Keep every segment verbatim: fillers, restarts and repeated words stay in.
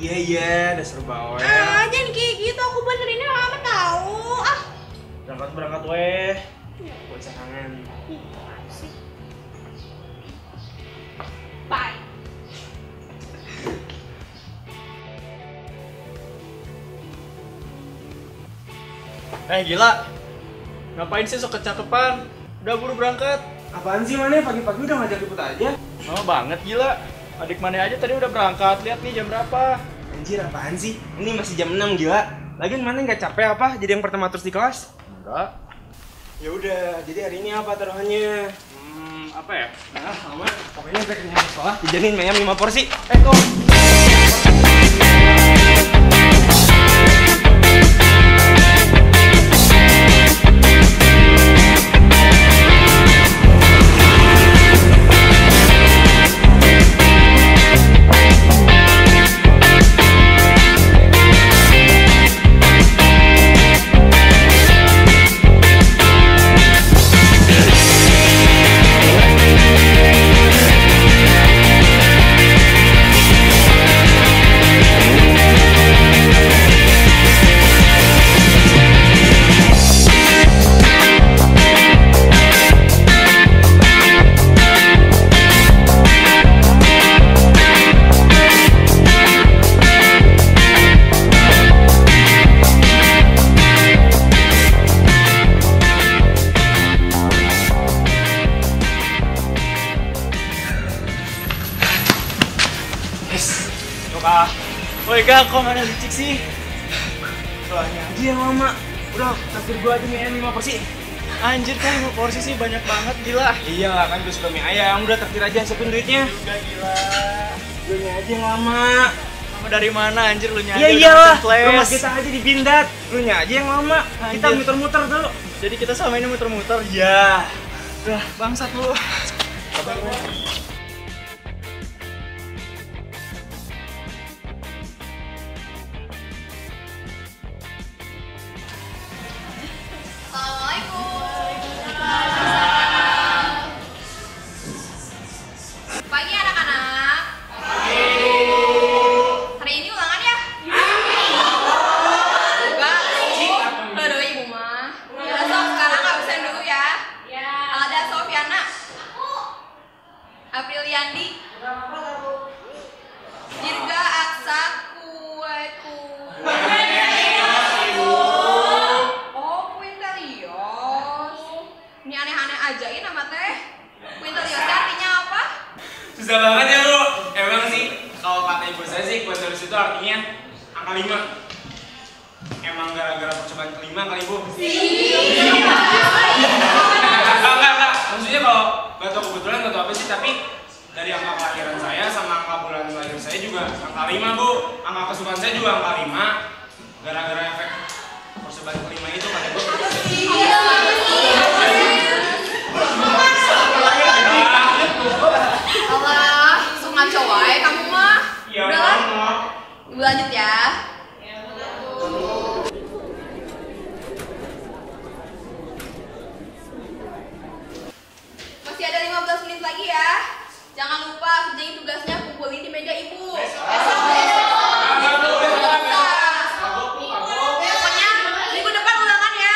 Iya iya, dasar bawel. Ah, jangan kayak gitu, aku benerinnya lama tahu. Ah. Berangkat berangkat weh. Buat sarangan. Bye. Eh gila, ngapain sih sok kecakepan? Udah buru berangkat. Apaan sih Mane, pagi-pagi udah ngajak ikut aja? Lama banget gila. Adik Mane aja tadi udah berangkat, lihat nih jam berapa. Anjir apaan sih? Ini masih jam enam gila. Lagian Mane nggak capek apa jadi yang pertama terus di kelas? Enggak. Ya udah, jadi hari ini apa taruhannya? Hmm, apa ya? Nah, aman. Pokoknya sampai kenyang sekolah dijamin ayam lima porsi. Eh kok Kak, woi Kak, kok mana licik sih? soalnya aja yang lama. Udah, takdir gua aja mie ayam lima porsi. Anjir kan lima porsi sih banyak banget gila. Iya lah, kan gua suka mie ayam. Udah takdir aja, siapin duitnya. Juga gila. Gue aja yang lama. Kamu dari mana anjir lu nyanyi? Iya udah iyalah, macam flash. rumah kita aja di Pindad. Lu nya aja yang lama. Kita Anjir. muter-muter dulu. Jadi kita selama ini muter-muter. Ya. Udah bangsat lu. Pagi anak-anak. Hari ini ulangan ya? Enggak. Aduh ibu mah. Udah sob, sekarang absen dulu ya. Alda Sofiana. Apriliandi. Dirga Aksa Kueku. Oh, Quintelios. Ini aneh-aneh aja ini nama teh. Quintelios artinya apa? Susah banget ya lu. Emang sih, kalau kata ibu saya sih, kuantitas itu artinya angka lima. Emang gara-gara percobaan kelima kali bu? Iya. Enggak, enggak, enggak. Maksudnya kalau gak tau kebetulan gak tau apa sih, tapi dari angka kelahiran saya sama angka bulan lahir saya juga angka lima bu. Angka kesukaan saya juga angka lima. Gara-gara efek percobaan kelima itu kali bu. Allah, sungat cowok kamu mah. Iya, Udah lah. Mama. Ibu lanjut ya. Masih ada lima belas menit lagi ya. Jangan lupa kerjain tugasnya kumpulin di meja ibu. Pokoknya minggu depan ulangan ya.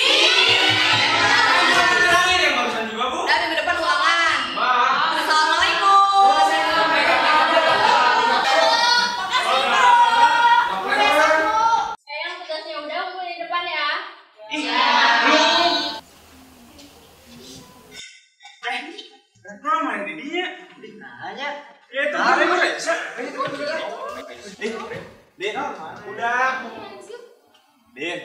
Yang barusan juga bu. Dan minggu depan ulangan. Maaf. Assalamualaikum. Sayang tugasnya udah mulai di depan ya. Nah, mana di dia? Nanya. Ya itu dia gue resa. Eh, Din, udah. Din.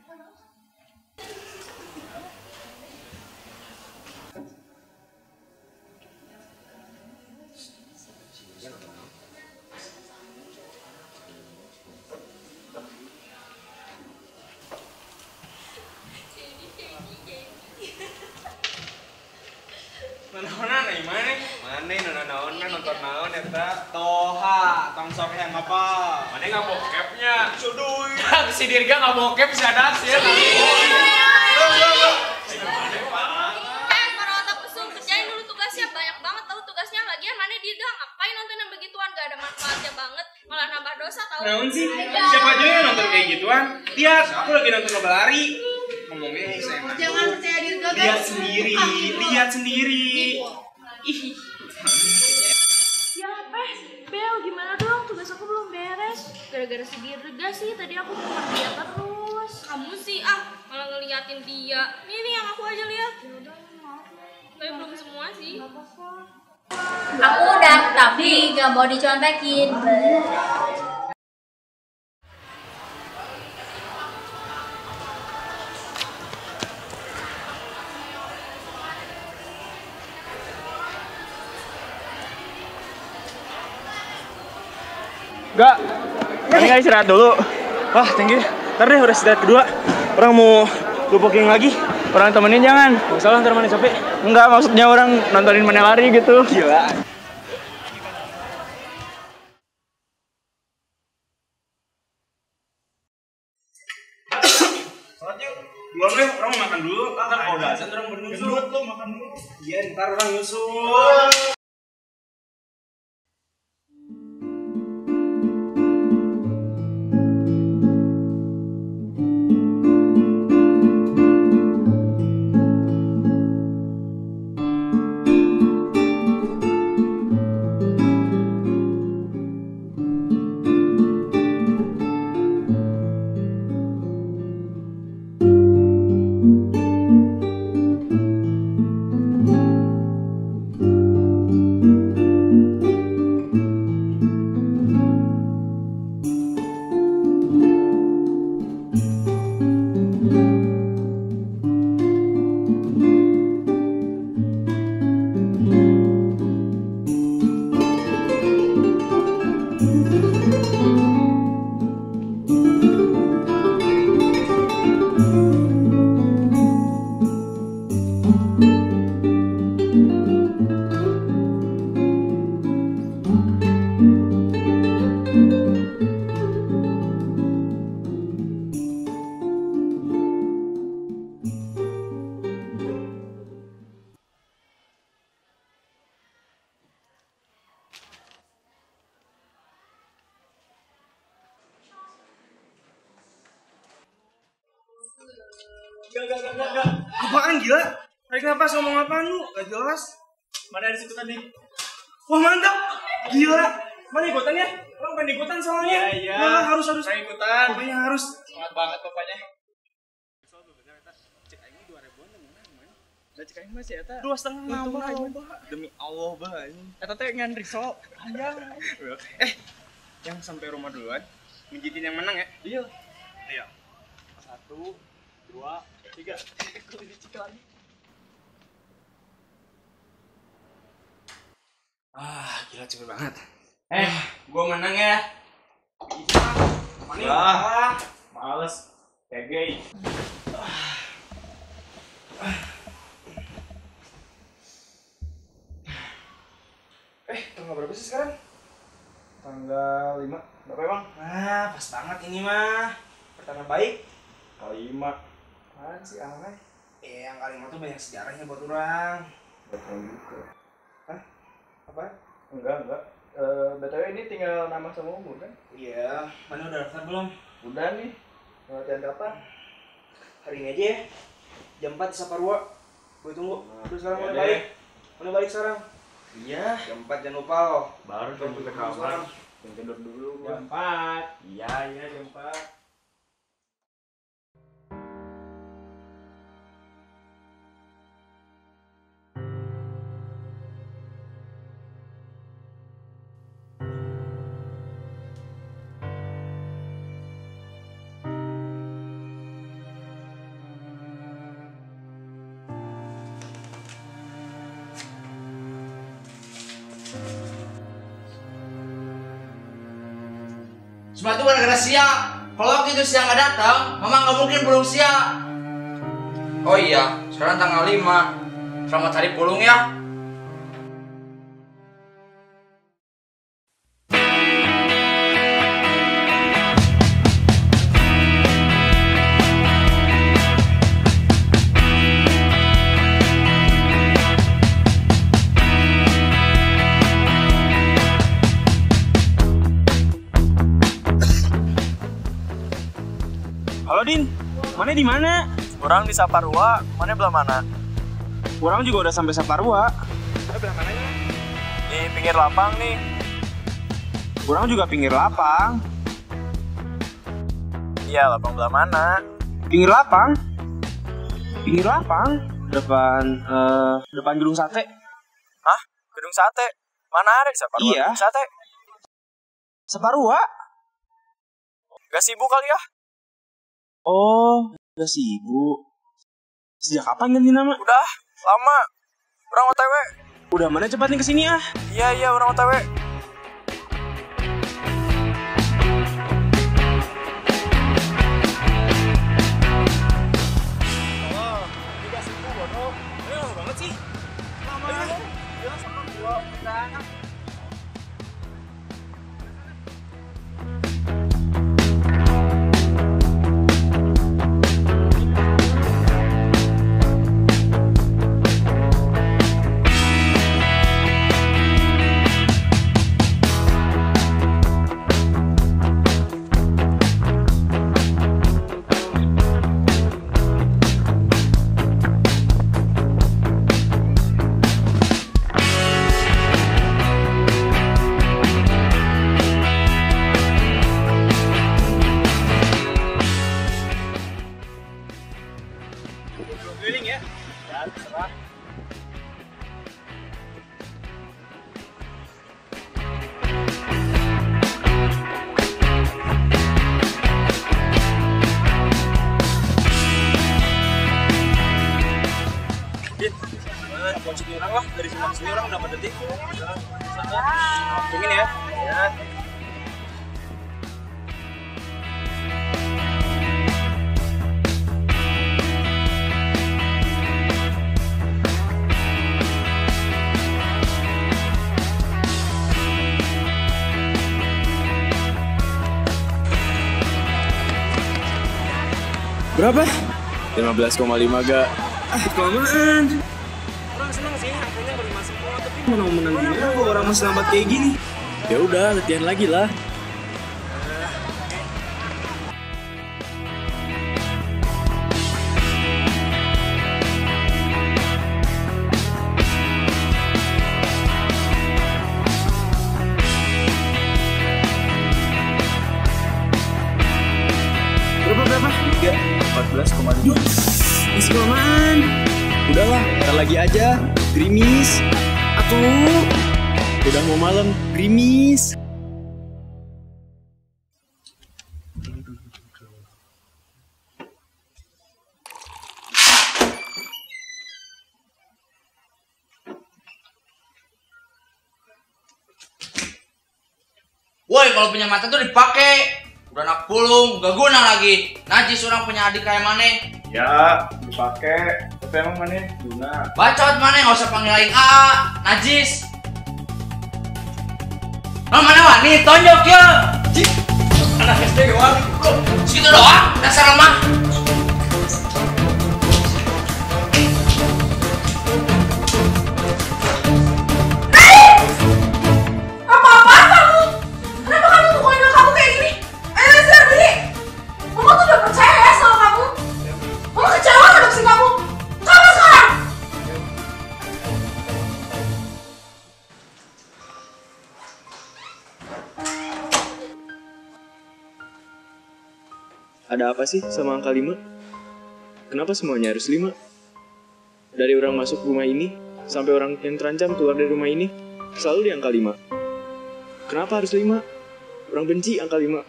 Nona nih mana? Mana nona nona nonton naon eta? Toha, tong sok yang apa? Mana nggak bokepnya? Suduy. Si Dirga nggak bokep si ada sih. Eh, para otak pesum, kerjain dulu tugasnya. Banyak banget tahu tugasnya. Lagian mana Dirga ngapain nonton yang begituan? Gak ada manfaatnya banget. Malah malah nambah dosa tau. Namun sih, siapa aja yang nonton kayak gituan? Lihat, aku lagi nonton lomba lari. Ngomongnya seenak. Jangan percaya diri gagal. Lihat sendiri, lihat sendiri. Ih. Ya, eh, Bel, gimana dong? Tugas aku belum beres. Gara-gara si Dirga sih, tadi aku cuma dia terus. Kamu sih, ah, malah ngeliatin dia. Nih, nih yang aku aja lihat. Ya udah, maaf. Tapi belum semua sih. Gak apa-apa. Aku udah, tapi gak mau dicontekin. Enggak. Enggak istirahat dulu. Wah, thank you. Ntar deh udah istirahat kedua. Orang mau lupakin lagi. Orang temenin jangan. Gak salah ntar mana capek. Enggak, maksudnya orang nontonin mana lari gitu. Gila. Sholat yuk. Belum deh, orang mau makan dulu. Ntar kalau udah azan orang bernyusul. Gendut lo makan dulu. Iya, ntar orang nyusul. Gak, gak, gak, gak, gak. Apaan gila? Tarik napas ngomong apaan lu? Gak jelas. Mana ada situ tadi? Wah mantap. Gila. Mana ikutannya? Orang pengen ikutan soalnya. Iya, iya. Wah, harus, harus. Saya ikutan. Pokoknya harus. Semangat banget pokoknya. Cek aing dua ribuan temen-temen. Udah cek aing masih eta. Dua setengah nambah aja. Demi Allah, bah. Eta teh ngan risol. Panjang. Eh, yang sampai rumah duluan. Mijitin yang menang ya? Iya. Iya. Satu, dua, tiga. Kok ini cek lagi? Ah, gila cepet banget. Eh, gua menang ya. Mana Wah, males. Kegey. Eh, tanggal berapa sih sekarang? Tanggal lima. Berapa emang? Nah, pas banget ini mah. Pertama baik. Lima. Apaan sih aneh? Eh, yang kali tuh banyak sejarahnya buat orang. Betul juga. Hah? Apa? Enggak, enggak. Eh, B T W ini tinggal nama sama umur kan? Iya, mana udah daftar belum? Udah nih. Latihan kapan? Hari ini aja ya. Jam empat di Saparua. Gue tunggu. Terus sekarang Ya mana deh. balik? Mana balik sekarang? Iya. Jam empat jangan lupa loh. Baru jam ke kamar. Jam tidur dulu. Jam empat. Iya, iya jam empat. Semua itu gara-gara Sia. Kalau waktu itu Sia nggak datang, Mama nggak mungkin pulung Sia. Oh iya, sekarang tanggal lima. Selamat hari pulung ya. Halo Din, mana di mana? Orang di Saparua, mana belah mana? Orang juga udah sampai Saparua. Eh, belah mananya? Di pinggir lapang nih. Orang juga pinggir lapang. Iya, lapang belah mana? Pinggir lapang? Pinggir lapang? Depan, uh, depan gedung sate. Hah? Gedung sate? Mana ada di Saparua? Iya. Gedung sate? Saparua? Gak sibuk kali ya? Oh, udah sibuk. Sejak kapan ganti nama? Udah, lama. Orang O T W. Udah mana cepat nih kesini ah? Iya, iya, orang O T W. Keliling ya? Ya, terserah. Dit, kunci orang lah, dari sini sini orang dapat detik. Tungguin ya. Ya. Berapa? lima belas koma lima ga. Ah, kelamaan. Orang senang sih, akhirnya baru masuk bola, tapi mana mau menang gini kok orang masih lambat kayak gini. Ya udah, latihan lagi lah. Berapa berapa? tiga, empat belas koma lima. Masih kelamaan. Udahlah, ntar lagi aja. Gerimis. Atuh. Udah mau malam, gerimis. Woi, kalau punya mata tuh dipakai. Udah anak pulung, gak guna lagi. Najis orang punya adik kayak mana? Ya, dipakai. Tapi emang mana guna? Bacot mana, gak usah panggil lain A A. Najis. Nah, mana wani? Tonjok ya. Anak S D doang. Situ doang, dasar lemah. Ada apa sih sama angka lima? Kenapa semuanya harus lima? Dari orang masuk rumah ini, sampai orang yang terancam keluar dari rumah ini, selalu di angka lima. Kenapa harus lima? Orang benci angka lima.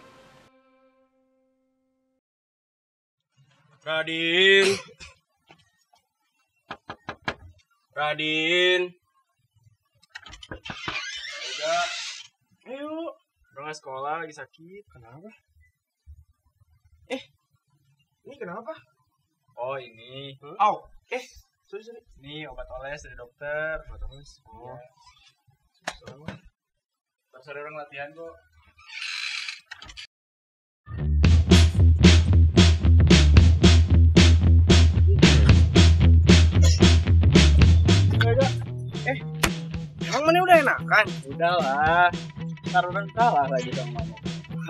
Radin. Radin. Udah. Ayo. Orang sekolah lagi sakit. Kenapa? Eh, ini kenapa? Oh ini. Hmm? Oh, eh, sorry sorry. Ini obat oles dari dokter. Obat oles. Oh. Ya. Soalnya, ntar sore orang latihan kok. Eh, emang mana udah enakan? Udah lah, ntar orang kalah lagi sama mama.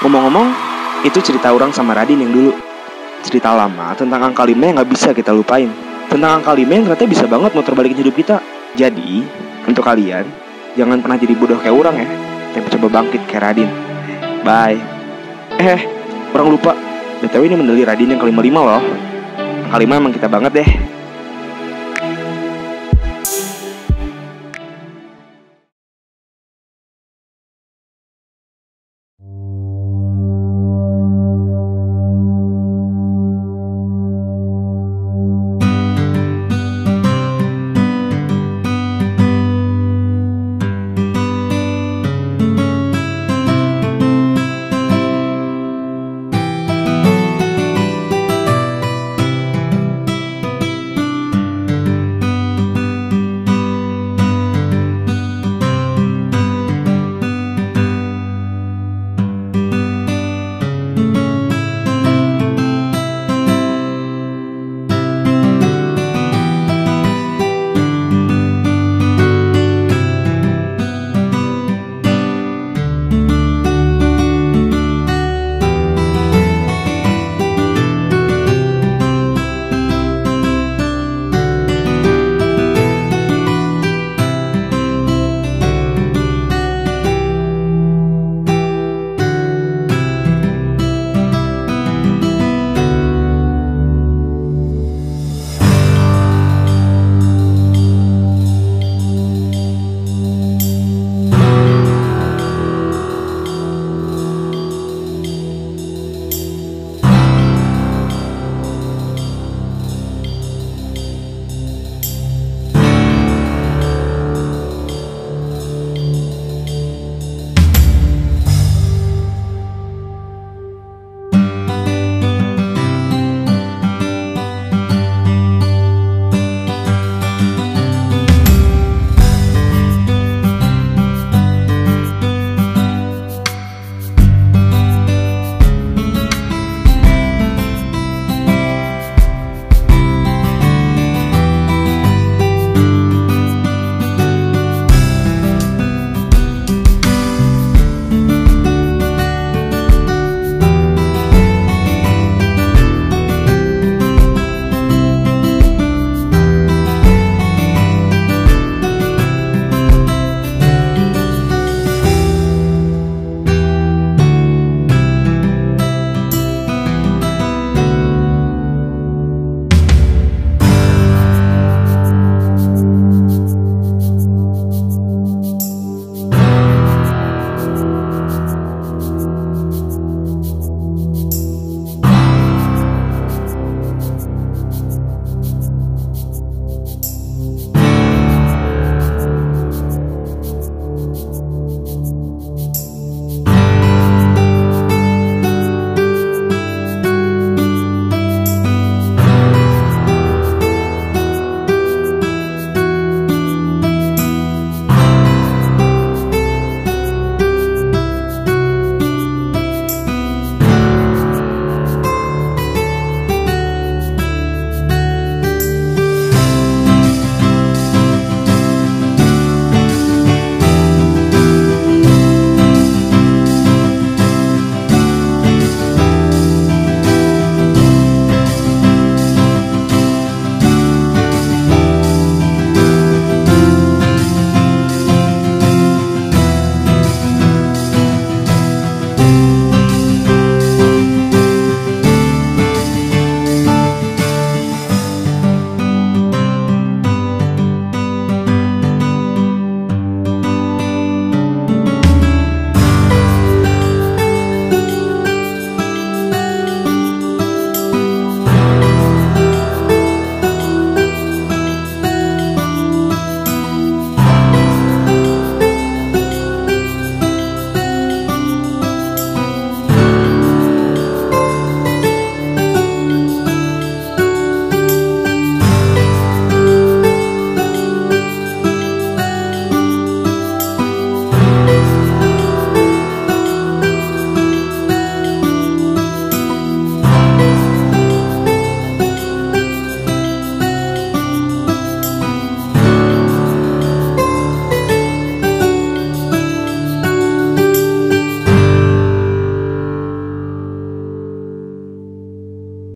Ngomong-ngomong, itu cerita orang sama Radin yang dulu. Cerita lama tentang angka lima yang gak bisa kita lupain. Tentang angka lima yang ternyata bisa banget muter balikin hidup kita. Jadi, untuk kalian, jangan pernah jadi bodoh kayak orang ya, tapi coba bangkit kayak Radin. Bye. Eh, orang lupa, B T W ini medali Radin yang kelima lima loh. Angka lima emang kita banget deh.